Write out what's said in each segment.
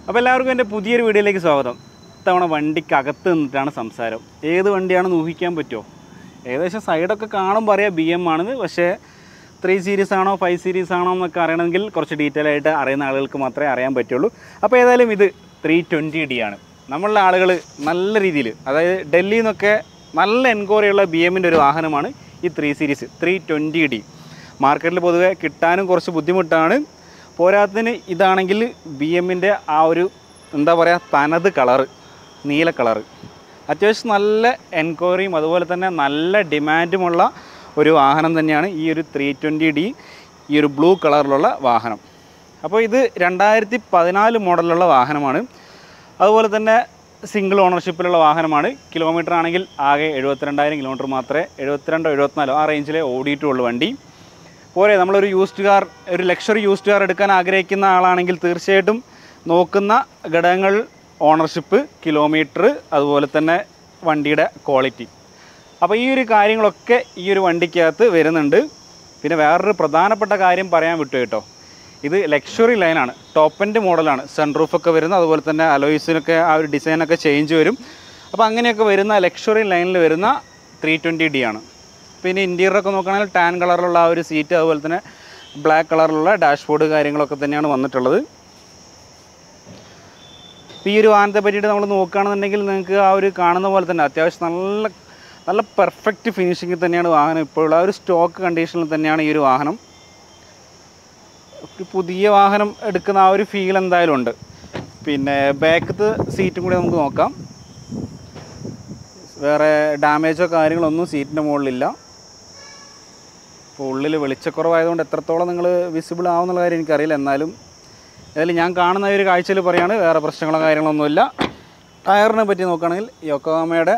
അപ്പോൾ എല്ലാവർക്കും എൻ്റെ പുതിയൊരു വീഡിയോയിലേക്ക് സ്വാഗതം. ഇത്തവണ വണ്ടിക്കകത്ത് നിന്നിട്ടാണ് സംസാരം. ഏത് വണ്ടിയാണെന്ന് ഊഹിക്കാൻ പറ്റുമോ? ഏകദേശം സൈഡൊക്കെ കാണുമ്പോൾ അറിയാം BM ആണെന്ന്. പക്ഷേ 3 സീരീസ് ആണോ 5 സീരീസ് ആണോ എന്നൊക്കെ അറിയണമെങ്കിൽ കുറച്ച് ഡീറ്റെയിൽ ആയിട്ട് അറിയുന്ന ആളുകൾക്ക് മാത്രമേ അറിയാൻ പറ്റുള്ളൂ. അപ്പോൾ ഏതായാലും ഇത് 320D ആണ്. നമ്മളുടെ ആളുകൾ നല്ല രീതിയിൽ, അതായത് ഡൽഹിയിൽ നിന്നൊക്കെ നല്ല എൻക്വയറിയുള്ള BMൻ്റെ ഒരു വാഹനമാണ് ഈ 3 സീരീസ് 320D. മാർക്കറ്റിൽ പൊതുവെ കിട്ടാനും കുറച്ച് ബുദ്ധിമുട്ടാണ്. പോരാത്തതിന് ഇതാണെങ്കിൽ BMൻ്റെ ആ ഒരു എന്താ പറയുക, തനത് കളറ്, നീല കളറ്, അത്യാവശ്യം നല്ല എൻക്വയറിയും അതുപോലെ തന്നെ നല്ല ഡിമാൻഡുമുള്ള ഒരു വാഹനം തന്നെയാണ് ഈ ഒരു 320D, ഈ ഒരു ബ്ലൂ കളറിലുള്ള വാഹനം. അപ്പോൾ ഇത് 2014 മോഡലിലുള്ള വാഹനമാണ്. അതുപോലെ തന്നെ സിംഗിൾ ഓണർഷിപ്പിലുള്ള വാഹനമാണ്. കിലോമീറ്റർ ആണെങ്കിൽ ആകെ 72,000 കിലോമീറ്റർ മാത്രമേ, 72 74 ആ റേഞ്ചിലെ ഓടിയിട്ടുള്ളൂ വണ്ടി. പോരെ നമ്മളൊരു യൂസ്ഡ് കാർ, ഒരു ലക്ഷറി യൂസ്ഡ് കാർ എടുക്കാൻ ആഗ്രഹിക്കുന്ന ആളാണെങ്കിൽ തീർച്ചയായിട്ടും നോക്കുന്ന ഘടകങ്ങൾ ഓണർഷിപ്പ്, കിലോമീറ്റർ, അതുപോലെ തന്നെ വണ്ടിയുടെ ക്വാളിറ്റി. അപ്പോൾ ഈ ഒരു കാര്യങ്ങളൊക്കെ ഈ ഒരു വണ്ടിക്കകത്ത് വരുന്നുണ്ട്. പിന്നെ വേറൊരു പ്രധാനപ്പെട്ട കാര്യം പറയാൻ വിട്ടു കേട്ടോ, ഇത് ലക്ഷറി ലൈനാണ്, ടോപ്പ് എൻഡ് മോഡലാണ്. സൺറൂഫൊക്കെ വരുന്ന, അതുപോലെ തന്നെ അലോയ്സിനൊക്കെ ആ ഒരു ഡിസൈനൊക്കെ ചേഞ്ച് വരും. അപ്പോൾ അങ്ങനെയൊക്കെ വരുന്ന ലക്ഷറി ലൈനിൽ വരുന്ന 320D ആണ്. പിന്നെ ഇൻറ്റീരിയറൊക്കെ നോക്കുകയാണെങ്കിൽ ടാൻ കളറിലുള്ള ആ ഒരു സീറ്റ്, അതുപോലെ തന്നെ ബ്ലാക്ക് കളറിലുള്ള ഡാഷ്ബോർഡ് കാര്യങ്ങളൊക്കെ തന്നെയാണ് വന്നിട്ടുള്ളത്. ഈ ഒരു വാഹനത്തെ പറ്റിയിട്ട് നമ്മൾ നോക്കുകയാണെന്നുണ്ടെങ്കിൽ നിങ്ങൾക്ക് ആ ഒരു കാണുന്ന പോലെ തന്നെ അത്യാവശ്യം നല്ല നല്ല പെർഫെക്റ്റ് ഫിനിഷിങ്ങിൽ തന്നെയാണ് വാഹനം ഇപ്പോഴുള്ള ആ ഒരു സ്റ്റോക്ക് കണ്ടീഷനിൽ തന്നെയാണ് ഈ ഒരു വാഹനം. ഒരു പുതിയ വാഹനം എടുക്കുന്ന ആ ഒരു ഫീൽ എന്തായാലും ഉണ്ട്. പിന്നെ ബാക്കത്തെ സീറ്റും കൂടി നമുക്ക് നോക്കാം. വേറെ ഡാമേജോ കാര്യങ്ങളൊന്നും സീറ്റിൻ്റെ മുകളിലില്ല. അപ്പോൾ ഉള്ളിൽ വെളിച്ചക്കുറവായതുകൊണ്ട് എത്രത്തോളം നിങ്ങൾ വിസിബിൾ ആവുന്നുള്ള കാര്യം എനിക്കറിയില്ല. എന്നാലും അതിൽ ഞാൻ കാണുന്ന ഒരു കാഴ്ചയിൽ പറയുകയാണ്, വേറെ പ്രശ്നങ്ങളോ കാര്യങ്ങളൊന്നുമില്ല. ടയറിനെ പറ്റി നോക്കുകയാണെങ്കിൽ യോക്കോഹാമയുടെ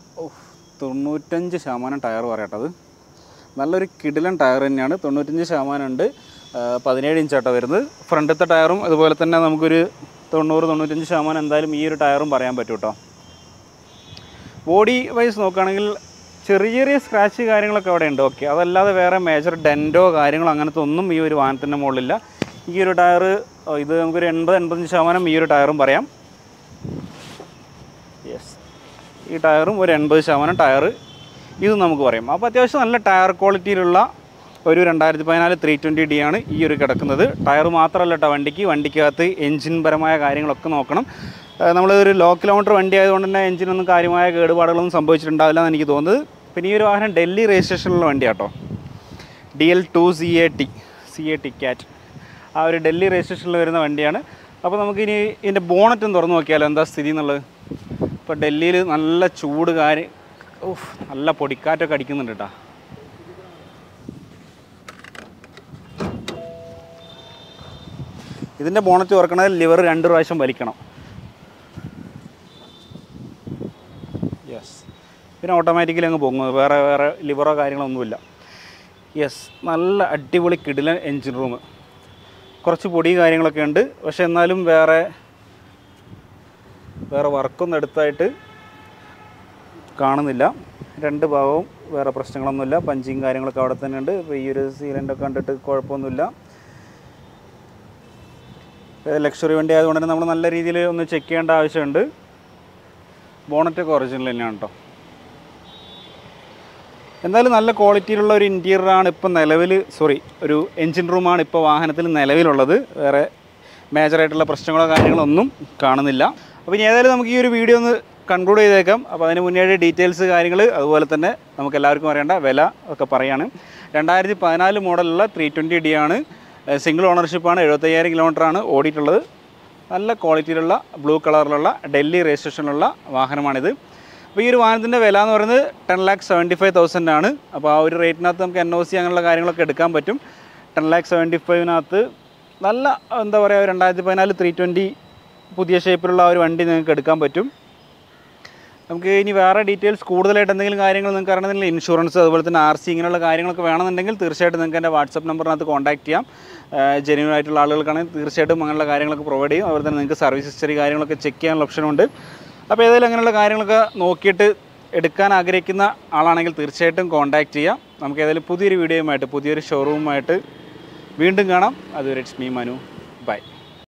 95% ടയർ പറയട്ടത്. നല്ലൊരു കിടിലൻ ടയർ തന്നെയാണ്. 95% ഉണ്ട്. 17 ഇഞ്ചാട്ടോ വരുന്നത്. ഫ്രണ്ടത്തെ ടയറും അതുപോലെ തന്നെ നമുക്കൊരു 90-95% എന്തായാലും ഈ ഒരു ടയറും പറയാൻ പറ്റും കേട്ടോ. ബോഡി വൈസ് നോക്കുകയാണെങ്കിൽ ചെറിയ ചെറിയ സ്ക്രാച്ച് കാര്യങ്ങളൊക്കെ അവിടെ ഉണ്ട്. ഓക്കെ, അതല്ലാതെ വേറെ മേജർ ഡെൻറ്റോ കാര്യങ്ങളോ അങ്ങനത്തെ ഒന്നും ഈ ഒരു വാഹനത്തിൻ്റെ മുകളിലില്ല. ഈ ഒരു ടയർ ഇത് നമുക്കൊരു 80-85% ഈ ഒരു ടയറും പറയാം. യെസ്, ഈ ടയറും ഒരു 80% ടയർ ഇത് നമുക്ക് പറയാം. അപ്പോൾ അത്യാവശ്യം നല്ല ടയർ ക്വാളിറ്റിയിലുള്ള ഒരു 2014 320D ആണ് ഈ ഒരു കിടക്കുന്നത്. ടയർ മാത്രമല്ല കേട്ടോ വണ്ടിക്കകത്ത് എൻജിൻ പരമായ കാര്യങ്ങളൊക്കെ നോക്കണം. നമ്മളൊരു ലോ കിലോമീറ്റർ വണ്ടി ആയതുകൊണ്ട് തന്നെ എൻജിനൊന്നും കാര്യമായ കേടുപാടുകളൊന്നും സംഭവിച്ചിട്ടുണ്ടാവില്ല എന്ന് എനിക്ക് തോന്നുന്നത്. പിന്നെ ഈ ഒരു വാഹനം ഡൽഹി രജിസ്ട്രേഷനിലുള്ള വണ്ടിയാട്ടോ. DL2 CAT ക്യാറ്റ്, ആ ഒരു ഡൽഹി രജിസ്ട്രേഷനിൽ വരുന്ന വണ്ടിയാണ്. അപ്പോൾ നമുക്കിനി ഇതിൻ്റെ ബോണറ്റും തുറന്നു നോക്കിയാലോ എന്താ സ്ഥിതി എന്നുള്ളത്. ഇപ്പോൾ ഡൽഹിയിൽ നല്ല ചൂട് നല്ല പൊടിക്കാറ്റൊക്കെ അടിക്കുന്നുണ്ട് കേട്ടോ. ഇതിൻ്റെ ബോണറ്റ് തുറക്കണമെങ്കിൽ ലിവർ 2 പ്രാവശ്യം വലിക്കണം. യെസ്, പിന്നെ ഓട്ടോമാറ്റിക്കലി അങ്ങ് പോകുന്നത്, വേറെ ലിവറോ കാര്യങ്ങളൊന്നുമില്ല. യെസ്, നല്ല അടിപൊളി കിടിലൻ എൻജിൻ റൂം. കുറച്ച് പൊടി കാര്യങ്ങളൊക്കെ ഉണ്ട്, പക്ഷെ എന്നാലും വേറെ വർക്കൊന്നും എടുത്തായിട്ട് കാണുന്നില്ല. 2 ഭാഗവും വേറെ പ്രശ്നങ്ങളൊന്നുമില്ല. പഞ്ചിങ് കാര്യങ്ങളൊക്കെ അവിടെ തന്നെ ഉണ്ട്. ഇപ്പോൾ ഈ ഒരു സീലൻ്റൊക്കെ കണ്ടിട്ട് കുഴപ്പമൊന്നുമില്ല. ലക്ഷറി വണ്ടി ആയതുകൊണ്ട് തന്നെ നമ്മൾ നല്ല രീതിയിൽ ഒന്ന് ചെക്ക് ചെയ്യേണ്ട ആവശ്യമുണ്ട്. ബോണറ്റൊക്കെ ഒറിജിനൽ തന്നെയാണ് കേട്ടോ. എന്തായാലും നല്ല ക്വാളിറ്റിയിലുള്ള ഒരു ഇൻറ്റീരിയറാണ് ഇപ്പോൾ ഒരു എൻജിൻ റൂമാണ് ഇപ്പോൾ വാഹനത്തിൽ നിലവിലുള്ളത്. വേറെ മേജറായിട്ടുള്ള പ്രശ്നങ്ങളോ കാര്യങ്ങളോ ഒന്നും കാണുന്നില്ല. അപ്പോൾ ഇനി ഏതായാലും നമുക്ക് ഈ ഒരു വീഡിയോ ഒന്ന് കൺക്ലൂഡ് ചെയ്തേക്കാം. അപ്പോൾ അതിന് മുന്നേ ഡീറ്റെയിൽസ് കാര്യങ്ങൾ, അതുപോലെ തന്നെ നമുക്ക് എല്ലാവർക്കും അറിയേണ്ട വില ഒക്കെ പറയുകയാണ്. 2014 മോഡലുള്ള 320D ആണ്. സിംഗിൾ ഓണർഷിപ്പാണ്. 75,000 കിലോമീറ്ററാണ് ഓടിയിട്ടുള്ളത്. നല്ല ക്വാളിറ്റിയിലുള്ള ബ്ലൂ കളറിലുള്ള ഡൽഹി രജിസ്ട്രേഷനിലുള്ള വാഹനമാണിത്. അപ്പോൾ ഈ ഒരു വാഹനത്തിൻ്റെ വില എന്ന് പറയുന്നത് 10,75,000 ആണ്. അപ്പോൾ ആ ഒരു റേറ്റിനകത്ത് നമുക്ക് NOC അങ്ങനെയുള്ള കാര്യങ്ങളൊക്കെ എടുക്കാൻ പറ്റും. 10,75,000 നല്ല എന്താ പറയുക, 2014 320 പുതിയ ഷേപ്പിലുള്ള ഒരു വണ്ടി നിങ്ങൾക്ക് എടുക്കാൻ പറ്റും. നമുക്ക് ഇനി വേറെ ഡീറ്റെയിൽസ് കൂടുതലായിട്ട് എന്തെങ്കിലും കാര്യങ്ങൾ നിങ്ങൾക്ക് അറിയണമെങ്കിൽ ഇൻഷുറൻസ്, അതുപോലെ തന്നെ RC ഇങ്ങനെയുള്ള കാര്യങ്ങളൊക്കെ വേണമെന്നുണ്ടെങ്കിൽ തീർച്ചയായിട്ടും നിങ്ങൾക്ക് എൻ്റെ വാട്സപ്പ് നമ്പറിനകത്ത് കോൺടാക്ട് ചെയ്യാം. ജെന്യൂൻ ആയിട്ടുള്ള ആളുകൾക്കാണെങ്കിൽ തീർച്ചയായിട്ടും അങ്ങനെയുള്ള കാര്യങ്ങളൊക്കെ പ്രൊവൈഡ് ചെയ്യും. അതുപോലെ തന്നെ നിങ്ങൾക്ക് സർവീസ് ഹിസ്റ്ററി കാര്യങ്ങളൊക്കെ ചെക്ക് ചെയ്യാനുള്ള ഓപ്ഷനുണ്ട്. അപ്പോൾ ഏതായാലും അങ്ങനെയുള്ള കാര്യങ്ങളൊക്കെ നോക്കിയിട്ട് എടുക്കാൻ ആഗ്രഹിക്കുന്ന ആളാണെങ്കിൽ തീർച്ചയായിട്ടും കോൺടാക്ട് ചെയ്യാം. നമുക്ക് ഏതായാലും പുതിയൊരു വീഡിയോയുമായിട്ട്, പുതിയൊരു ഷോറൂമുമായിട്ട് വീണ്ടും കാണാം. അതുവരെ ഇറ്റ്സ് മീ മനു. ബൈ.